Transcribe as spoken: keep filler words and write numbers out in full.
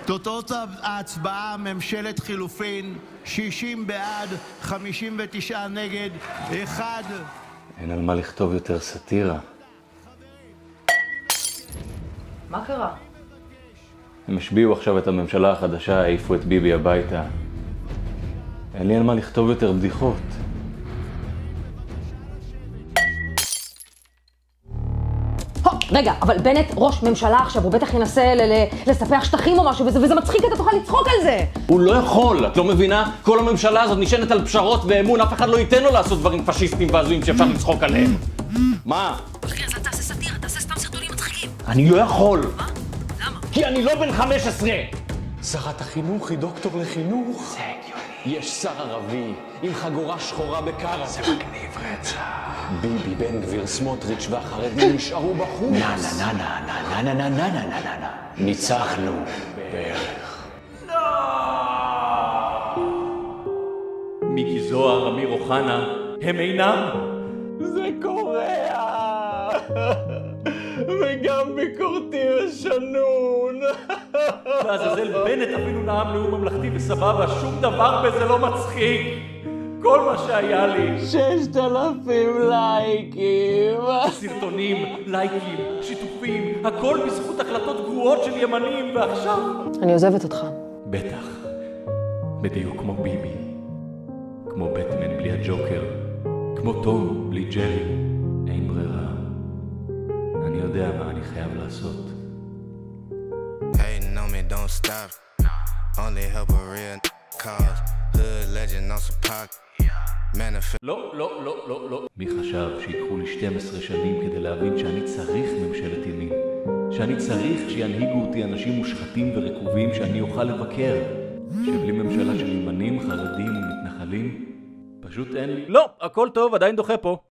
תוצאות ההצבעה: ממשלת חילופין, שישים בעד, חמישים ותשעה נגד, אחד. אין על מה לכתוב יותר סאטירה. מה קרה? הם השביעו עכשיו את הממשלה החדשה, העיפו את ביבי הביתה. אין לי על מה לכתוב יותר בדיחות. רגע, אבל בנט ראש ממשלה עכשיו, הוא בטח ינסה לספח שטחים או משהו, וזה מצחיק, אתה תוכל לצחוק על זה. הוא לא יכול, את לא מבינה? כל הממשלה הזאת נשענת על פשרות ואמון, אף אחד לא ייתן לו לעשות דברים פשיסטיים והזויים שאפשר לצחוק עליהם. מה? אחי, אז אל תעשה סאטירה, תעשה סתם סרטונים מצחיקים. אני לא יכול. מה? למה? כי אני לא בן חמש עשרה. שרת החינוך היא דוקטור לחינוך. זה הגיוני. יש שר ערבי עם חגורה שחורה בקרה. זה מגניב רצח. ביבי, בן גביר, סמוטריץ' והחרדים נשארו בחוץ. נה נה נה נה נה נה נה נה נה נה נה נה. ניצחנו בערך. מיקי זוהר, אמיר אוחנה, הם אינם. זה קורע. וגם ביקורתי ושנון. לעזאזל בנט אפילו נאם נאום ממלכתי וסבבה, שום דבר בזה לא מצחיק. כל מה שהיה לי. ששת אלפים לייקים. סרטונים, לייקים, שיתופים, הכל בזכות החלטות גרועות של ימנים, ועכשיו... אני עוזבת אותך. בטח. בדיוק כמו ביבי. כמו בטמן בלי הג'וקר. כמו תום בלי ג'רי. אין ברירה. אני יודע מה אני חייב לעשות. Hating on me, don't stop. Only help a real cause. Hood legend on some pocket. Manifest. לא, לא, לא, לא, לא. מי חשב שיקחו לי שתים עשרה שנים כדי להבין שאני צריך ממשלת ימין? שאני צריך שינהיגו אותי אנשים מושחתים ורקובים שאני אוכל לבקר? שבלי ממשלה של ימנים, חרדים ומתנחלים? פשוט אין לי... לא, הכל טוב, עדיין דוחה פה.